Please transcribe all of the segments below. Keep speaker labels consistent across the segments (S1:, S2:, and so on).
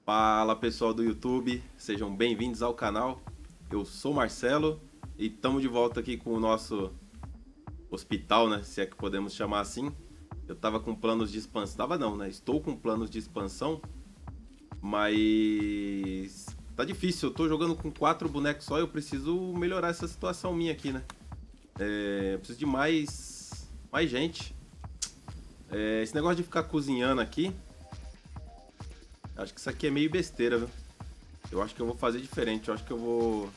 S1: Fala pessoal do YouTube, sejam bem-vindos ao canal. Eu sou o Marcelo e estamos de volta aqui com o nosso hospital, né? Se é que podemos chamar assim. Eu tava com planos de expansão, tava não, né? Estou com planos de expansão, mas tá difícil. Eu tô jogando com 4 bonecos só e eu preciso melhorar essa situação minha aqui, né? Eu preciso de mais gente. Esse negócio de ficar cozinhando aqui, acho que isso aqui é meio besteira, viu? Eu acho que eu vou fazer diferente. Eu acho que eu vou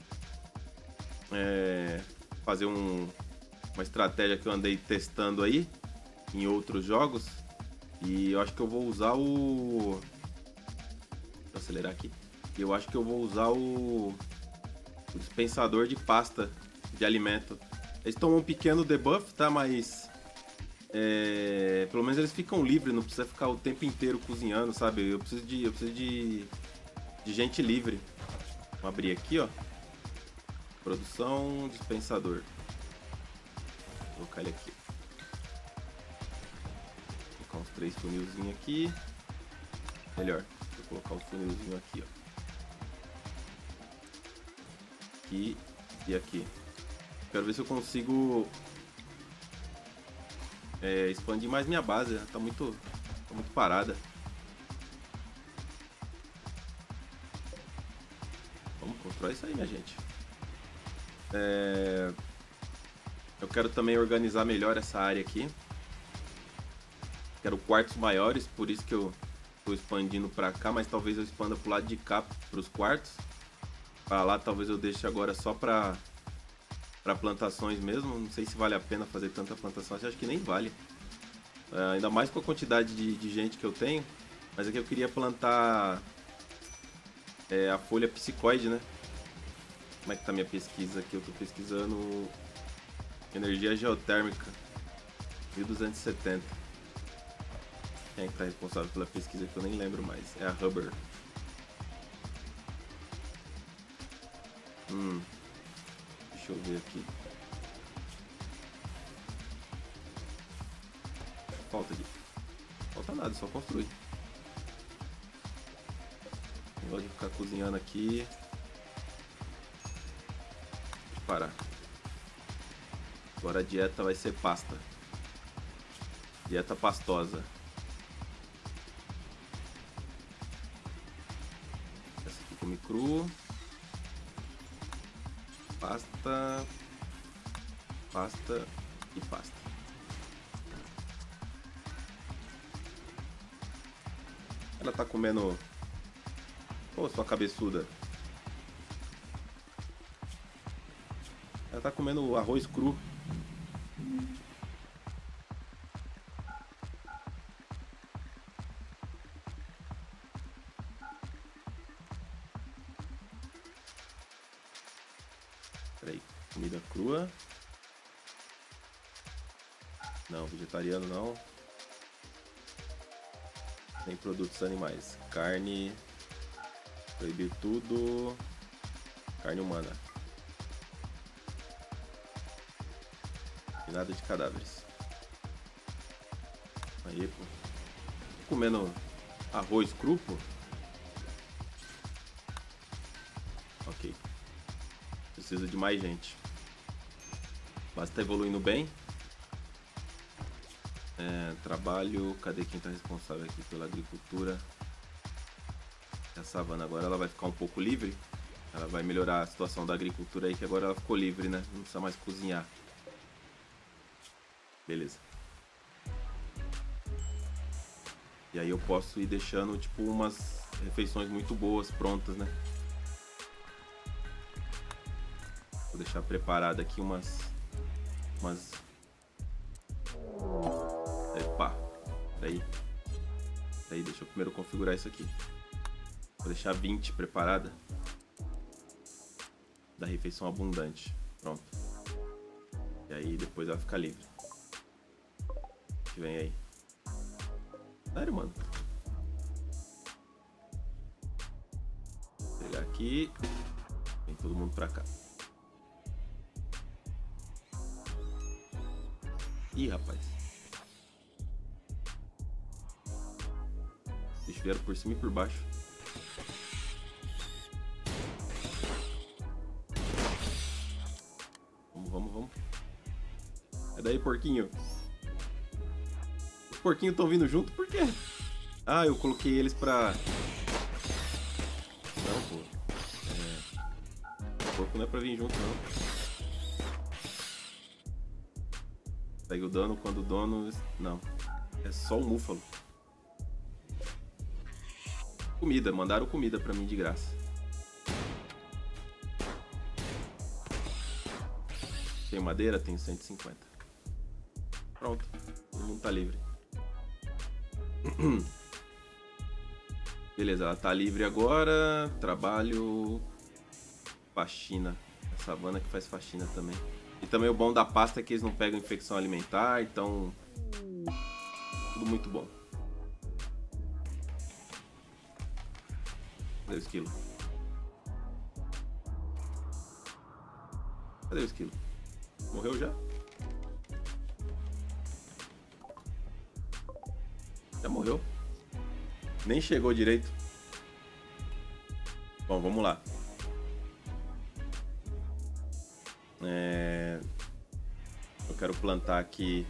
S1: fazer uma estratégia que eu andei testando aí em outros jogos. E eu acho que eu vou usar o... Deixa eu acelerar aqui. Eu acho que eu vou usar o dispensador de pasta de alimento. Eles tomam um pequeno debuff, tá? Mas... pelo menos eles ficam livres, não precisa ficar o tempo inteiro cozinhando, sabe? Eu preciso de gente livre. Vamos abrir aqui, ó. Produção, dispensador. Vou colocar ele aqui. Vou colocar uns 3 funilzinhos aqui. Melhor, vou colocar um funilzinho aqui, ó. Aqui e aqui. Quero ver se eu consigo expandir mais minha base, né? Tá muito parada. Vamos controlar isso aí, minha gente. Eu quero também organizar melhor essa área aqui. Quero quartos maiores, por isso que eu estou expandindo para cá, mas talvez eu expanda pro lado de cá, para os quartos. Para lá talvez eu deixe agora só para plantações mesmo. Não sei se vale a pena fazer tanta plantação, acho que nem vale. Ainda mais com a quantidade de gente que eu tenho. Mas aqui eu queria plantar a folha psicoide, né? Como é que tá minha pesquisa aqui? Eu tô pesquisando energia geotérmica 1270. Quem é que tá responsável pela pesquisa que eu nem lembro mais? É a Huber. Deixa eu ver aqui. Falta nada, só construir. Não gosto de ficar cozinhando aqui. Deixa eu parar. Agora a dieta vai ser pasta. Dieta pastosa. Essa aqui come cru. Pasta e pasta. Ela tá comendo... Pô, sua cabeçuda. Ela tá comendo arroz cru. Peraí, comida crua. Não, vegetariano não. Nem produtos animais. Carne. Proibir tudo. Carne humana. E nada de cadáveres. Aí, pô. Tô comendo arroz cru, pô. Ok. Precisa de mais gente. Mas tá evoluindo bem. Trabalho. Cadê quem tá responsável aqui pela agricultura? A savana agora ela vai ficar um pouco livre. Ela vai melhorar a situação da agricultura aí, que agora ela ficou livre, né? Não precisa mais cozinhar. Beleza. E aí eu posso ir deixando tipo umas refeições muito boas prontas, né? Vou deixar preparado aqui umas... Epa, peraí, deixa eu primeiro configurar isso aqui. Vou deixar 20 preparada. Da refeição abundante. Pronto. E aí depois ela fica livre. Que vem aí. Sério, mano. Vou pegar aqui. Vem todo mundo pra cá. Ih, rapaz. Eles vieram por cima e por baixo. Vamos. É daí, porquinho. Os porquinhos estão vindo junto, por quê? Ah, eu coloquei eles pra... Não, pô. O porco não é pra vir junto, não. Pega o dano quando o dono... Não. É só o múfalo. Comida. Mandaram comida pra mim de graça. Tem madeira? Tenho 150. Pronto. Todo mundo tá livre. Beleza, ela tá livre agora. Trabalho... Faxina. A savana que faz faxina também. E também o bom da pasta é que eles não pegam infecção alimentar, então... Tudo muito bom. Cadê o esquilo? Cadê o esquilo? Morreu já? Já morreu. Nem chegou direito. Bom, vamos lá. Eu quero plantar aqui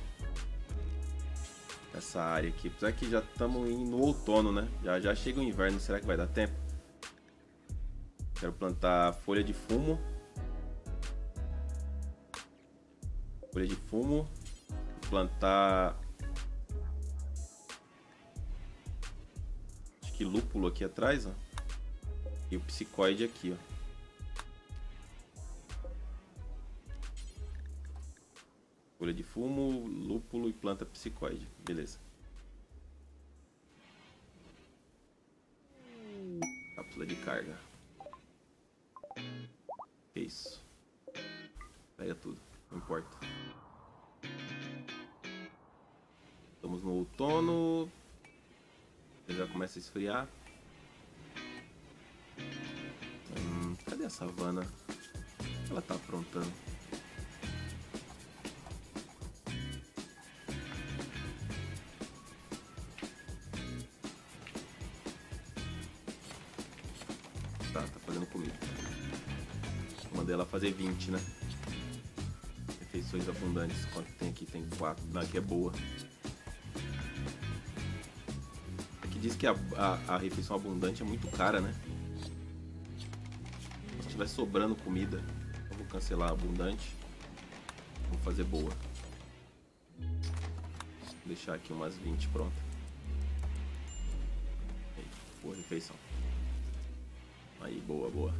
S1: essa área aqui. Apesar que já estamos no outono, né? Já chega o inverno. Será que vai dar tempo? Quero plantar folha de fumo. Folha de fumo. Plantar... Acho que lúpulo aqui atrás, ó. E o psicoide aqui, ó. Folha de fumo, lúpulo e planta psicoide. Beleza. Cápsula de carga. Que isso. Pega tudo. Não importa. Estamos no outono. Já começa a esfriar. Cadê a savana? Ela tá aprontando. Tá fazendo comida. Mandei ela fazer 20, né? Refeições abundantes. Quanto tem aqui? Tem 4. Não, aqui é boa. Aqui diz que a refeição abundante é muito cara, né? Se tiver sobrando comida, eu vou cancelar a abundante. Vou fazer boa. Vou deixar aqui umas 20 pronta. Aí, boa refeição. Aí, boa.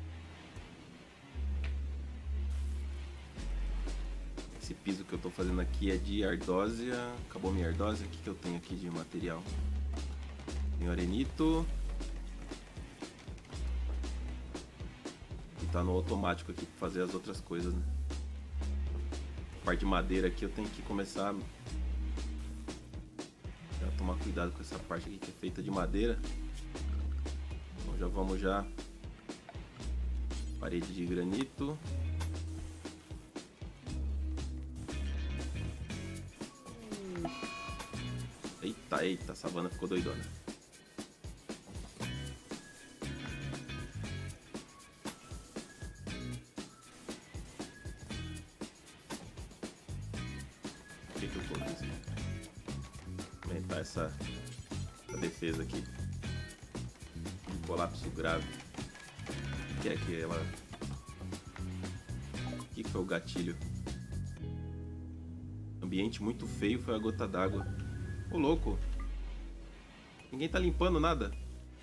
S1: Esse piso que eu tô fazendo aqui é de ardósia. Acabou minha ardósia. O que eu tenho aqui de material? Tenho arenito. E tá no automático aqui pra fazer as outras coisas, né? A parte de madeira aqui eu tenho que começar a tomar cuidado com essa parte aqui que é feita de madeira. Então já vamos já. Parede de granito. Eita, a savana ficou doidona. O que eu coloquei isso aqui? Aumentar essa defesa aqui. Colapso grave. O que é que ela... O que foi o gatilho? Ambiente muito feio foi a gota d'água. Ô, louco. Ninguém tá limpando nada.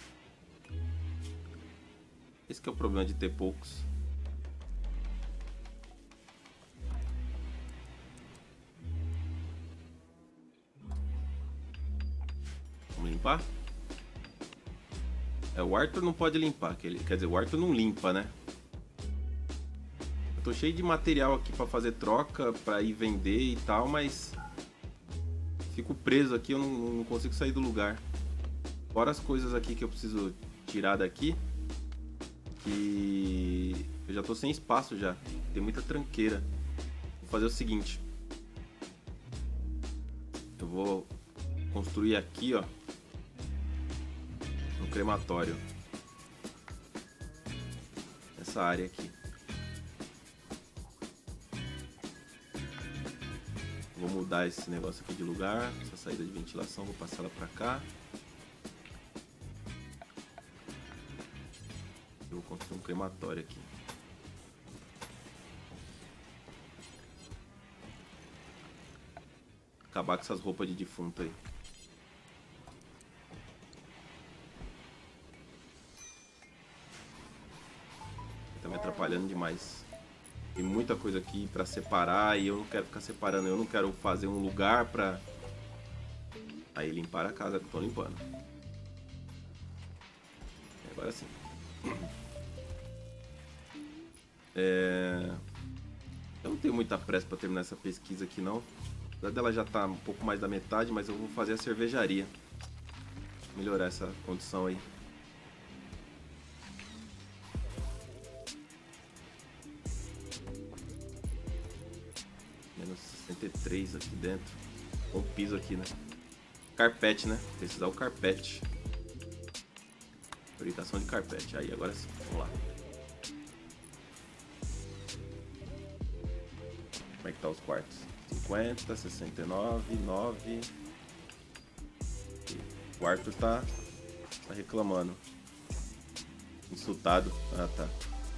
S1: Esse que é o problema de ter poucos. Vamos limpar? O Arthur não pode limpar. Quer dizer, o Arthur não limpa, né? Eu tô cheio de material aqui pra fazer troca, pra ir vender e tal, mas... Fico preso aqui, eu não consigo sair do lugar. Fora as coisas aqui que eu preciso tirar daqui. Que... Eu já tô sem espaço já. Tem muita tranqueira. Vou fazer o seguinte. Eu vou construir aqui, ó. Um crematório. Essa área aqui. Vou mudar esse negócio aqui de lugar. Essa saída de ventilação, vou passar ela pra cá. Eu vou construir um crematório aqui. Acabar com essas roupas de defunto aí. Tá me atrapalhando demais. Tem muita coisa aqui pra separar e eu não quero ficar separando. Eu não quero fazer um lugar pra... Aí limpar a casa que eu tô limpando. Agora sim. Eu não tenho muita pressa pra terminar essa pesquisa aqui não. Apesar dela já tá um pouco mais da metade, mas eu vou fazer a cervejaria. Melhorar essa condição aí. Menos 63 aqui dentro. Com o piso aqui, né? Carpete, né? Precisar o carpete. Fabricação de carpete. Aí, agora sim. Vamos lá. Como é que tá os quartos? 50, 69, 9. O Arthur tá reclamando. Insultado. Ah, tá.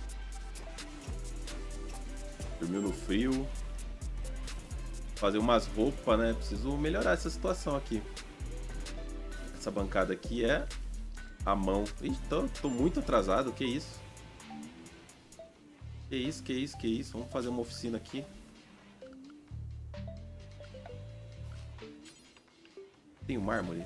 S1: Dormiu no frio. Fazer umas roupas, né? Preciso melhorar essa situação aqui. Essa bancada aqui é a mão. Ih, tô muito atrasado. Que isso? Que isso? Vamos fazer uma oficina aqui. Tem o mármore?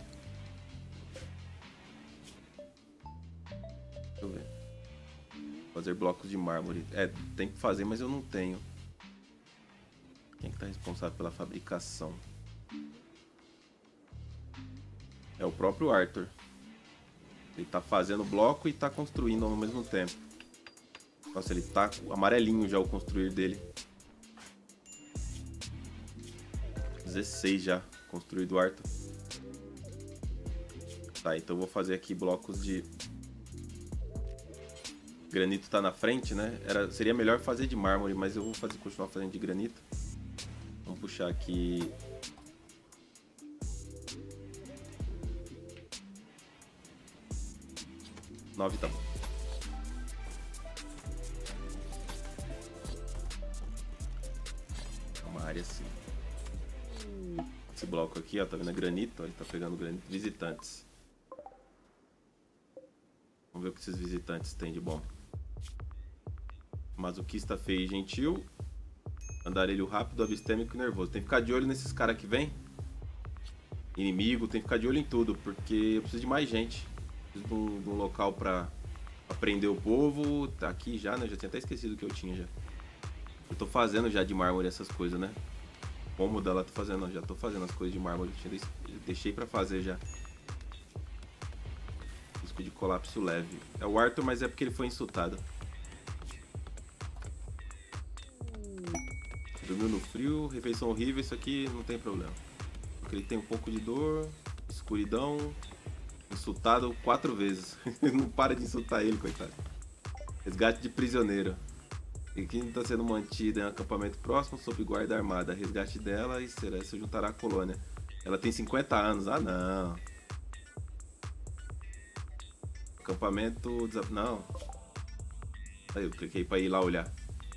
S1: Deixa eu ver. Fazer blocos de mármore. Tem que fazer, mas eu não tenho. Quem que tá responsável pela fabricação? É o próprio Arthur. Ele tá fazendo bloco e tá construindo ao mesmo tempo. Nossa, ele tá amarelinho já o construir dele. 16 já construído o Arthur. Tá, então eu vou fazer aqui blocos de... Granito tá na frente, né? Seria melhor fazer de mármore, mas eu vou continuar fazendo de granito. Vamos puxar aqui... 9 tá bom. Uma área assim. Esse bloco aqui, ó, tá vendo? É granito, ó, ele tá pegando granito. Visitantes. Vamos ver o que esses visitantes têm de bom. Masoquista, feio e gentil. Andarilho rápido, abstêmico e nervoso. Tem que ficar de olho nesses caras que vêm. Inimigo, tem que ficar de olho em tudo, porque eu preciso de mais gente. Preciso de um local pra prender o povo. Tá aqui já, né? Já tinha até esquecido que eu tinha já. Eu tô fazendo já de mármore essas coisas, né? Como dela tô fazendo, já tô fazendo as coisas de mármore. Deixei pra fazer já. Risco de colapso leve. É o Arthur, mas é porque ele foi insultado. Dormiu no frio, refeição horrível, isso aqui não tem problema. Porque ele tem um pouco de dor, escuridão, insultado 4 vezes. Não para de insultar ele, coitado. Resgate de prisioneiro. E quem está sendo mantido em um acampamento próximo sob guarda armada. Resgate dela e se juntará à colônia. Ela tem 50 anos. Ah, não. Acampamento... Não. Aí eu cliquei para ir lá olhar.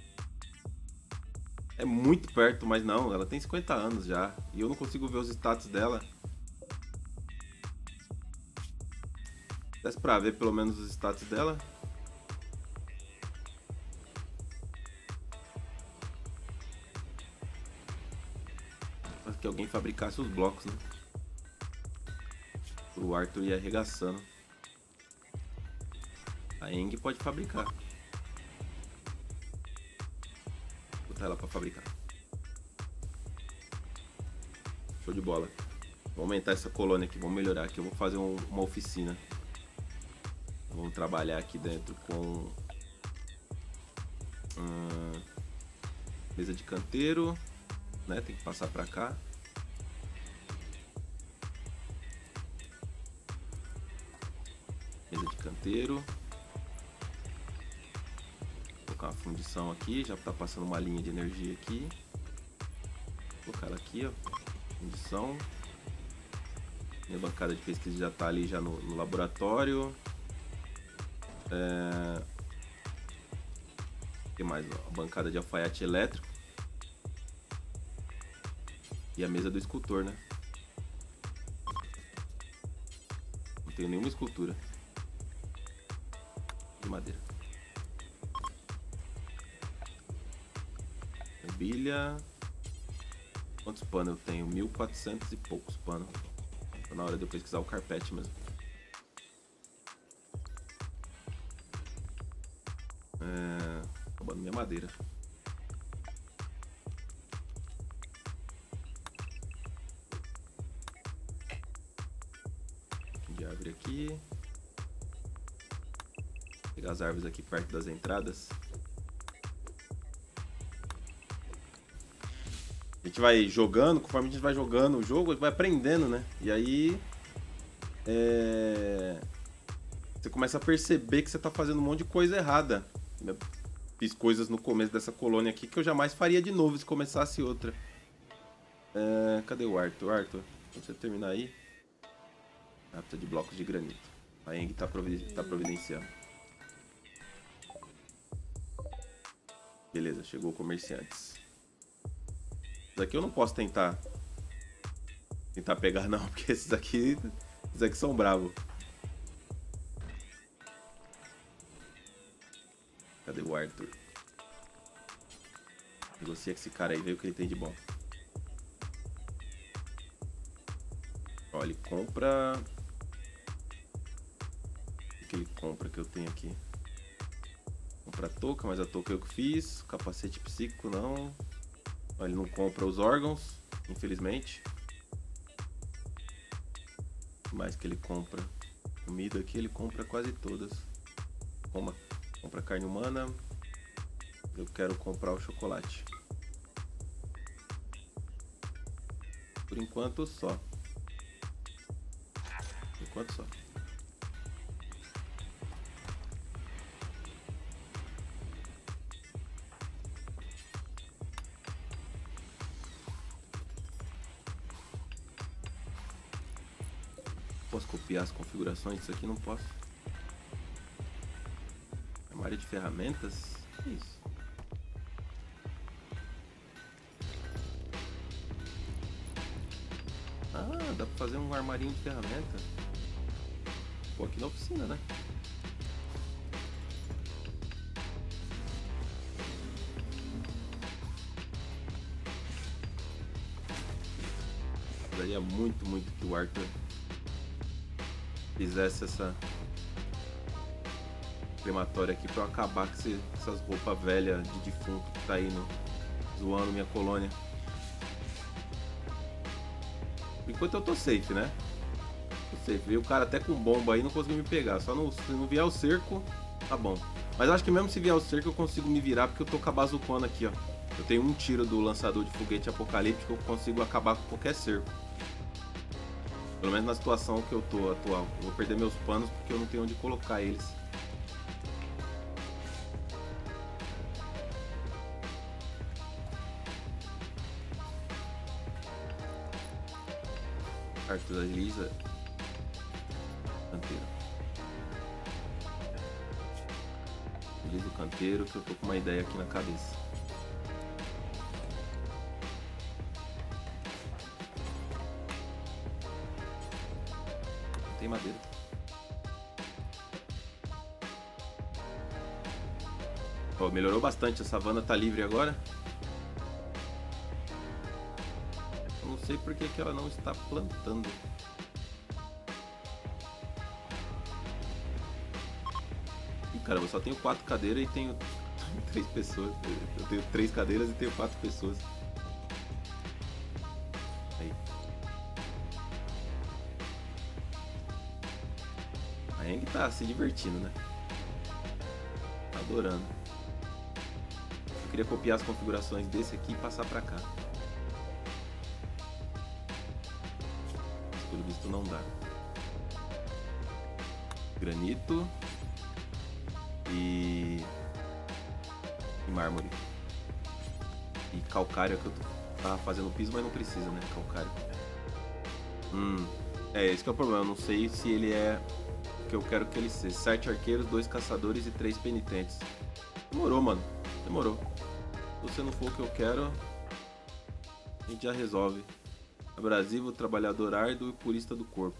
S1: É muito perto, mas não. Ela tem 50 anos já. E eu não consigo ver os status dela. Desse pra ver pelo menos os status dela. Que alguém fabricasse os blocos, né? O Arthur ia arregaçando. A Eng pode fabricar. Vou botar ela pra fabricar. Show de bola. Vou aumentar essa colônia aqui, vamos melhorar aqui. Eu vou fazer uma oficina. Vamos trabalhar aqui dentro com mesa de canteiro, né? Tem que passar pra cá. Mesa de canteiro. Vou colocar uma fundição aqui, já tá passando uma linha de energia aqui. Vou colocar ela aqui, ó. Fundição. Minha bancada de pesquisa já tá ali já no laboratório. O que mais? A bancada de alfaiate elétrico. E a mesa do escultor, né? Não tenho nenhuma escultura de madeira. Mobília. Quantos panos eu tenho? 1400 e poucos panos. Tá na hora de eu pesquisar o carpete mesmo. Roubando minha madeira. De árvore aqui. Vou pegar as árvores aqui perto das entradas. A gente vai jogando, conforme a gente vai jogando o jogo, a gente vai aprendendo, né? E aí você começa a perceber que você tá fazendo um monte de coisa errada. Eu fiz coisas no começo dessa colônia aqui que eu jamais faria de novo se começasse outra. Cadê o Arthur? Arthur, quando você terminar aí. Precisa de blocos de granito. A Eng tá providenciando. Beleza, chegou o comerciantes. Isso aqui eu não posso tentar pegar não, porque esses aqui são bravos. Cadê o Arthur? Negocia com esse cara aí, vê o que ele tem de bom. Ó, ele compra... O que ele compra que eu tenho aqui? Compra a touca, mas a touca eu que fiz. Capacete psíquico não. Ó, ele não compra os órgãos, infelizmente. O que mais que ele compra? Comida aqui ele compra quase todas. Compra carne humana. Eu quero comprar o chocolate. Por enquanto só. Por enquanto só. Posso copiar as configurações disso aqui? Não posso. Armário de ferramentas? O que é isso? Ah, dá pra fazer um armarinho de ferramenta. Pô, aqui na oficina, né? Daria muito que o Arthur fizesse essa crematória aqui pra eu acabar com essas roupas velhas de defunto que tá aí zoando minha colônia. Por enquanto eu tô safe, né? Tô safe. Veio o cara até com bomba aí, não conseguiu me pegar. Só se não vier o cerco, tá bom. Mas eu acho que mesmo se vier o cerco eu consigo me virar, porque eu tô com a bazucona aqui, ó. Eu tenho um tiro do lançador de foguete apocalíptico, eu consigo acabar com qualquer cerco. Pelo menos na situação que eu tô atual. Eu vou perder meus panos porque eu não tenho onde colocar eles. Arthur Elisa. Canteiro. Elisa o canteiro, que eu tô com uma ideia aqui na cabeça. Tem madeira. Ó, melhorou bastante, a savana tá livre agora. Eu não sei por que ela não está plantando. Ih, caramba, eu só tenho 4 cadeiras e tenho 3 pessoas. Eu tenho 3 cadeiras e tenho 4 pessoas. Aí. A Eng tá se divertindo, né? Tá adorando. Eu queria copiar as configurações desse aqui e passar pra cá. Mas pelo visto não dá. Granito. E mármore. E calcário é que eu tava fazendo piso, mas não precisa, né? Calcário. Esse que é o problema. Eu não sei se ele é o que eu quero que ele seja. 7 arqueiros, 2 caçadores e 3 penitentes. Demorou, mano. Demorou. Se você não for o que eu quero, a gente já resolve. Abrasivo, trabalhador árduo e purista do corpo.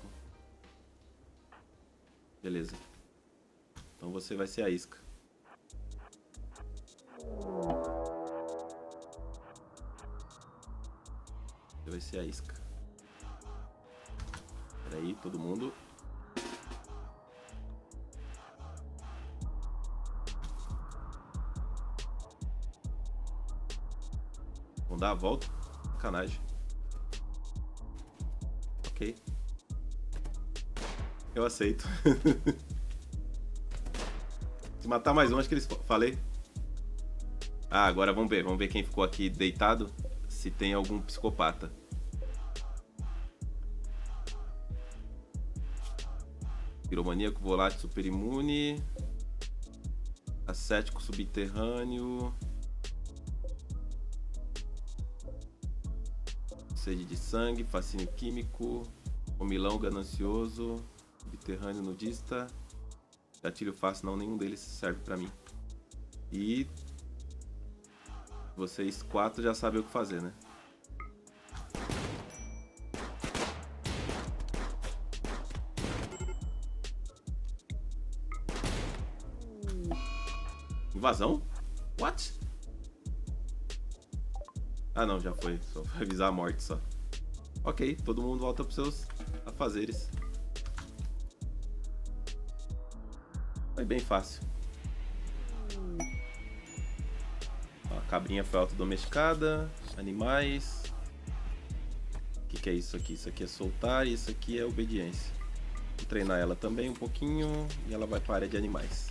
S1: Beleza. Então você vai ser a isca. Você vai ser a isca. Pera aí, todo mundo. Vamos dar a volta. Sacanagem. Ok. Eu aceito. Se matar mais um, acho que eles... Falei. Ah, agora vamos ver. Vamos ver quem ficou aqui deitado. Se tem algum psicopata. Piromaníaco, volátil, super imune. Ascético, subterrâneo. Sede de sangue, fascínio químico. Comilão, ganancioso. Subterrâneo, nudista. Gatilho fácil, não, nenhum deles serve pra mim. E vocês 4 já sabem o que fazer, né? Invasão? What? Ah não, já foi. Só foi avisar a morte só. Ok, todo mundo volta pros seus afazeres. Foi bem fácil. Ó, a cabrinha foi autodomesticada. Animais. O que é isso aqui? Isso aqui é soltar e isso aqui é obediência. Vou treinar ela também um pouquinho e ela vai para a área de animais.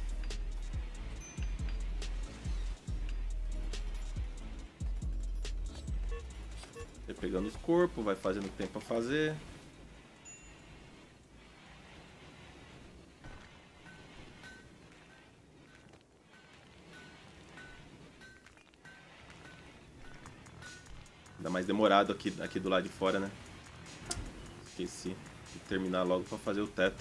S1: Vai pegando os corpos, vai fazendo o que tem para fazer. Ainda mais demorado aqui do lado de fora, né? Esqueci de terminar logo para fazer o teto.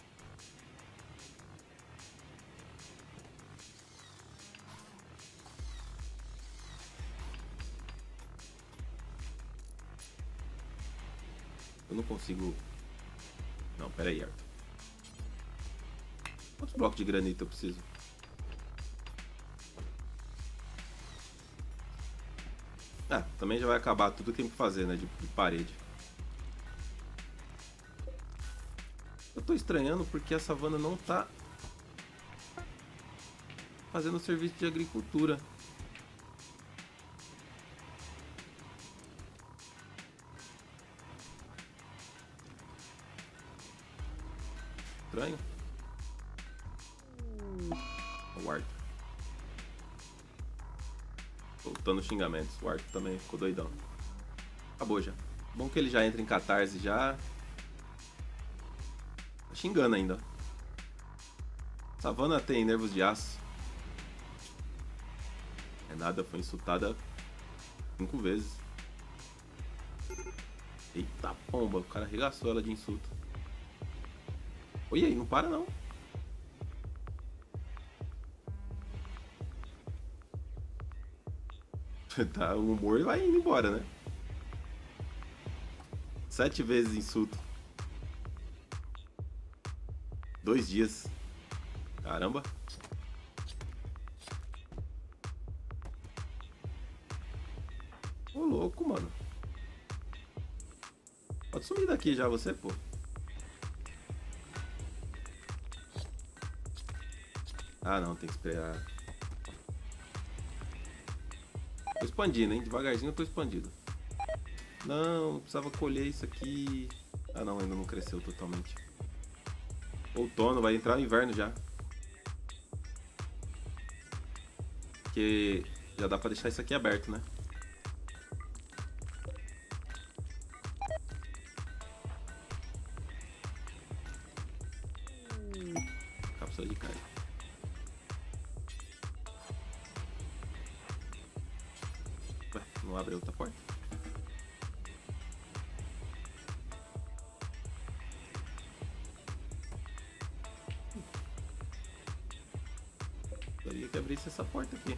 S1: Eu não consigo... Não, pera aí, Arthur. Quantos blocos de granito eu preciso? Ah, também já vai acabar tudo que tem que fazer, né? De parede. Eu tô estranhando porque a savana não tá fazendo serviço de agricultura. Estranho. O Arthur. Voltando os xingamentos. O Arthur também ficou doidão. Acabou já. Bom que ele já entra em catarse já. Tá xingando ainda. Savana tem nervos de aço. É nada, foi insultada 5 vezes. Eita pomba, o cara arregaçou ela de insulto. Oi, aí, não para não. Tá, o humor vai indo embora, né? 7 vezes insulto. 2 dias. Caramba. Ô, louco, mano. Pode sumir daqui já, você, pô. Ah, não, tem que esperar. Tô expandindo, hein? Devagarzinho eu tô expandindo. Não, precisava colher isso aqui. Ah, não, ainda não cresceu totalmente. Outono, vai entrar o inverno já. Porque já dá pra deixar isso aqui aberto, né? só de cara. Ué, não abre outra porta? Queria que abrisse essa porta aqui.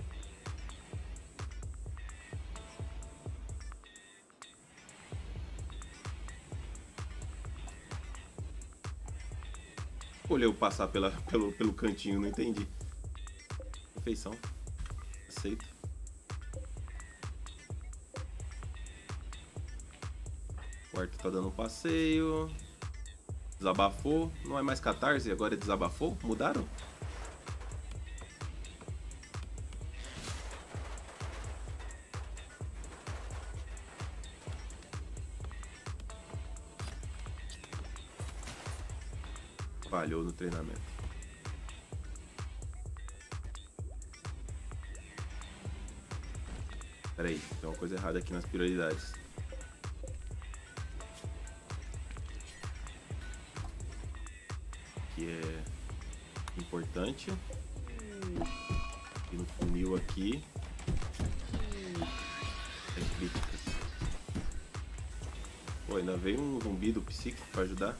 S1: Escolheu passar pelo cantinho, não entendi. Refeição. Aceito. O Arthur tá dando um passeio. Desabafou. Não é mais catarse, agora é desabafou? Mudaram? Falhou no treinamento. Pera aí, tem uma coisa errada aqui nas prioridades. Que é importante. E no funil aqui é críticas. Pô, ainda veio um zumbi do psíquico pra ajudar.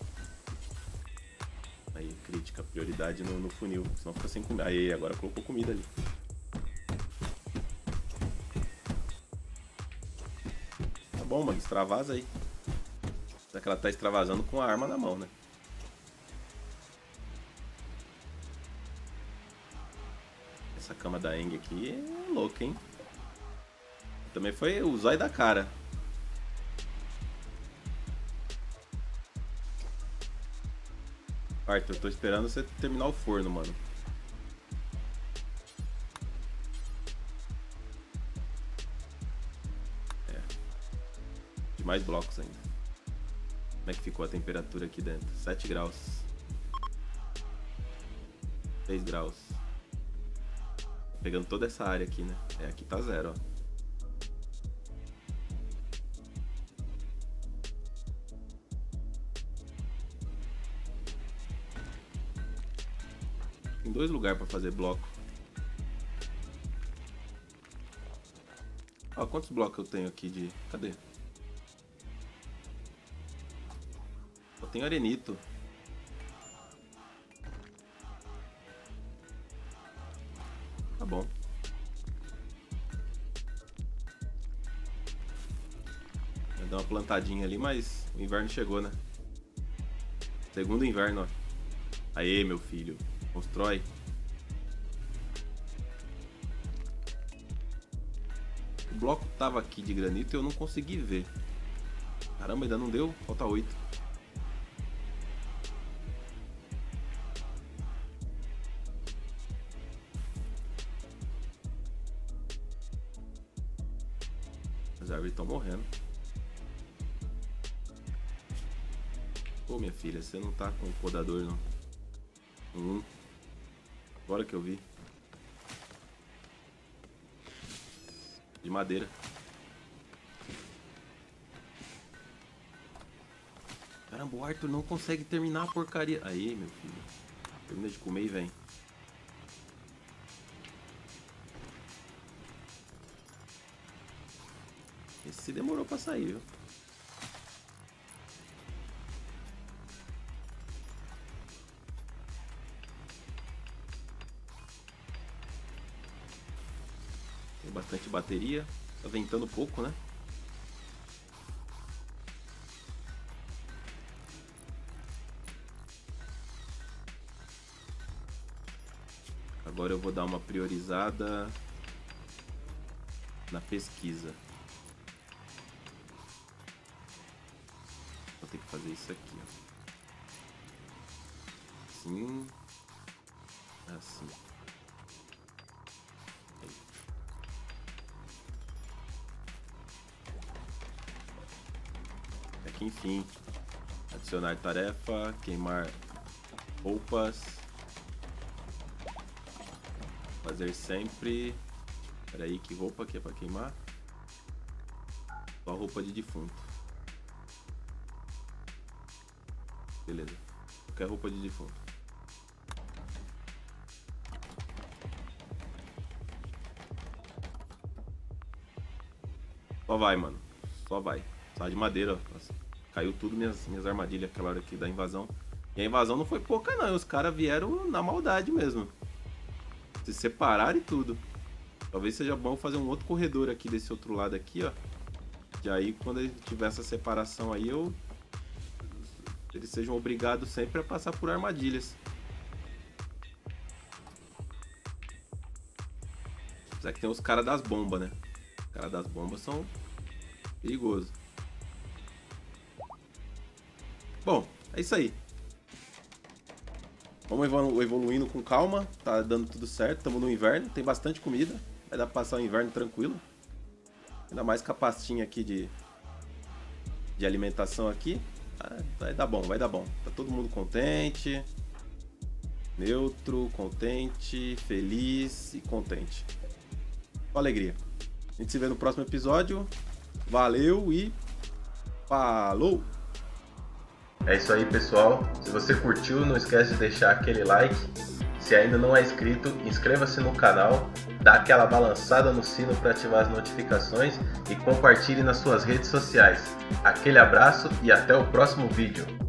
S1: Aí, crítica, prioridade no funil, senão fica sem comida. Aí, agora colocou comida ali. Tá bom, mano, extravasa aí. Será que ela tá extravasando com a arma na mão, né? Essa cama da Eng aqui é louca, hein? Também foi o zóio da cara. Arthur, eu tô esperando você terminar o forno, mano. É. De mais blocos ainda. Como é que ficou a temperatura aqui dentro? 7 graus. 6 graus. Pegando toda essa área aqui, né? É, aqui tá 0, ó. Tem 2 lugares pra fazer bloco. Ó, quantos blocos eu tenho aqui de... Cadê? Só tenho arenito. Tá bom. Vai dar uma plantadinha ali, mas o inverno chegou, né? Segundo inverno, ó. Aê, meu filho. Constrói. O bloco tava aqui de granito e eu não consegui ver. Caramba, ainda não deu? Falta 8. As árvores estão morrendo. Pô, minha filha, você não tá com podador, não. Agora que eu vi. De madeira. Caramba, o Arthur não consegue terminar a porcaria. Aí, meu filho. Termina de comer e vem. Esse demorou pra sair, viu? Bastante bateria, tá ventando pouco, né? Agora eu vou dar uma priorizada na pesquisa. Vou ter que fazer isso aqui, ó. Assim. Assim. Aqui, enfim. Adicionar tarefa, queimar roupas. Fazer sempre. Espera aí, que roupa que é pra queimar? Só roupa de defunto. Beleza. Qualquer roupa de defunto. Só vai, mano. Só vai. Só de madeira, ó. Caiu tudo minhas armadilhas aquela hora aqui da invasão. E a invasão não foi pouca não, os caras vieram na maldade mesmo. Se separaram e tudo. Talvez seja bom fazer um outro corredor aqui desse outro lado aqui, ó. E aí quando tiver essa separação aí, eles sejam obrigados sempre a passar por armadilhas. Apesar que tem os caras das bombas, né? Os caras das bombas são perigosos. Bom, é isso aí. Vamos evoluindo com calma. Tá dando tudo certo. Estamos no inverno. Tem bastante comida. Vai dar pra passar o inverno tranquilo. Ainda mais com a pastinha aqui de alimentação aqui. Vai dar bom, vai dar bom. Tá todo mundo contente. Neutro, contente, feliz e contente. Com alegria. A gente se vê no próximo episódio. Valeu e falou! É isso aí, pessoal. Se você curtiu, não esquece de deixar aquele like. Se ainda não é inscrito, inscreva-se no canal, dá aquela balançada no sino para ativar as notificações e compartilhe nas suas redes sociais. Aquele abraço e até o próximo vídeo.